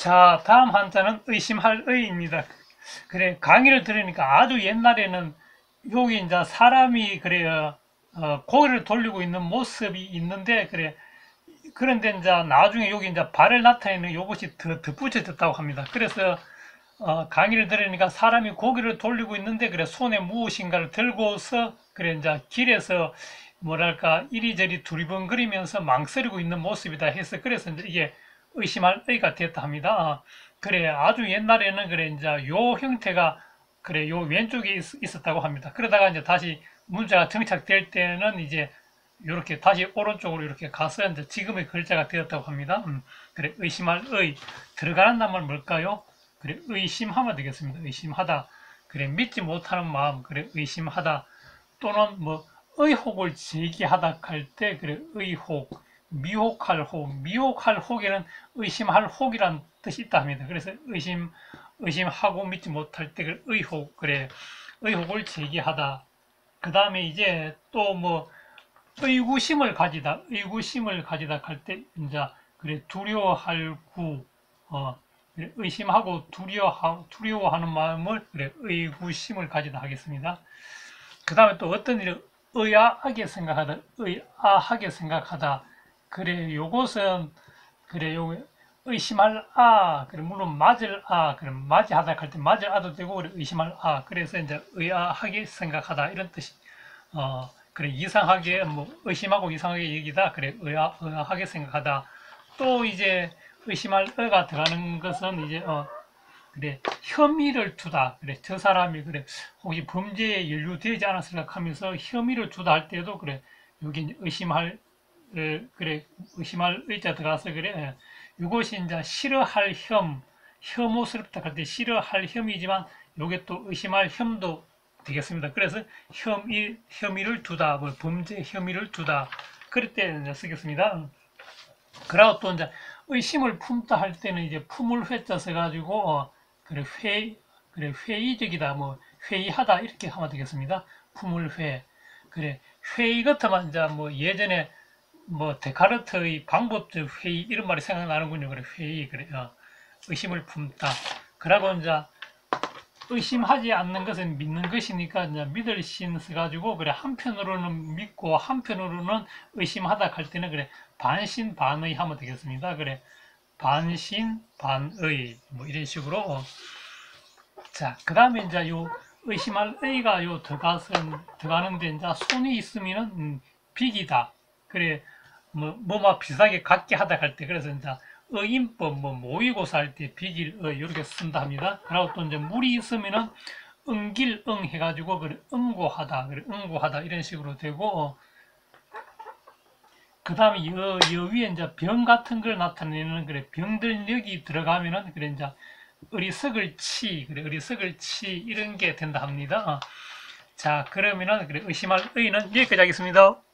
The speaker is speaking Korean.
자, 다음 한자는 의심할 의입니다. 그래, 강의를 들으니까 아주 옛날에는 여기 이제 사람이 그래요, 고개를 돌리고 있는 모습이 있는데, 그래, 그런데 이제 나중에 여기 이제 발을 나타내는 이것이 더 덧붙여졌다고 합니다. 그래서, 강의를 들으니까 사람이 고개를 돌리고 있는데, 그래, 손에 무엇인가를 들고서, 그래, 이제 길에서 뭐랄까, 이리저리 두리번거리면서 망설이고 있는 모습이다 해서, 그래서 이제 이게 의심할 의가 됐다 합니다. 그래, 아주 옛날에는 그래, 이제 요 형태가, 그래, 요 왼쪽에 있었다고 합니다. 그러다가 이제 다시 문자가 정착될 때는 이제 이렇게 다시 오른쪽으로 이렇게 가서 이제 지금의 글자가 되었다고 합니다. 그래, 의심할 의. 들어가는 낱말 뭘까요? 그래, 의심하면 되겠습니다. 의심하다. 그래, 믿지 못하는 마음. 그래, 의심하다. 또는 뭐, 의혹을 제기하다 할 때, 그래, 의혹. 미혹할 혹. 미혹할 혹에는 의심할 혹이란 뜻이 있다 합니다. 그래서 의심하고 믿지 못할 때, 그래, 의혹. 그래, 의혹을 제기하다. 그 다음에 이제 또 뭐, 의구심을 가지다 할 때, 이제, 그래, 두려워할 구, 그래, 의심하고 두려워하는 마음을, 그래, 의구심을 가지다 하겠습니다. 그 다음에 또 어떤 일을 의아하게 생각하다. 그래, 요것은, 그래, 의심할 그래, 물론 맞을 그래, 맞이하다 할 때 맞을 아도 되고, 그래, 의심할 그래서 이제 의아하게 생각하다, 이런 뜻이, 그래, 이상하게, 뭐, 의심하고 이상하게 얘기다. 그래, 의아하게 생각하다. 또 이제, 의심할 의가 들어가는 것은 이제, 그래, 혐의를 두다. 그래, 저 사람이, 그래, 혹시 범죄에 연루되지 않았을까 하면서 혐의를 두다 할 때도, 그래, 여기 의심할, 그래, 의심할 의자 들어가서, 그래, 이것이 이제 싫어할 혐오스럽다 할 때 싫어할 혐의지만, 요게 또 의심할 혐도 되겠습니다. 그래서 혐의를 두다, 뭐 범죄 혐의를 두다. 그럴 때 이제 쓰겠습니다. 그리고 또 이제 의심을 품다 할 때는 이제 품을 회자 써가지고, 그래, 그래, 회의적이다, 뭐, 회의하다, 이렇게 하면 되겠습니다. 품을 그래, 회의 같으면 이제 뭐 예전에 뭐 데카르트의 방법적 회의, 이런 말이 생각나는군요. 그래, 회의, 그래, 의심을 품다. 그러고 이제 의심하지 않는 것은 믿는 것이니까 이제 믿을 신 써가지고 그래 한편으로는 믿고 한편으로는 의심하다 할 때는 그래 반신반의 하면 되겠습니다. 그래 반신반의 뭐 이런 식으로 자 그다음에 이제 요 의심할 의가 요 들어가는데 이제 손이 있으면은 빅이다. 그래 뭐뭐 비슷하게 같게 하다 할 때 그래서 이제 어인법 뭐 모의고사 할 때 비길 이렇게 쓴다 합니다. 그리고 또 이제 물이 있으면은 응길 해가지고 그래 응고하다 그래 응고하다 이런 식으로 되고 그 다음에 여 위에 이제 병 같은 걸 나타내는 그래 병들력이 들어가면은 그래 이제 어리석을 치 그래 어리석을 치 이런 게 된다 합니다. 자 그러면은 그래 의심할 의는 여기까지 하겠습니다.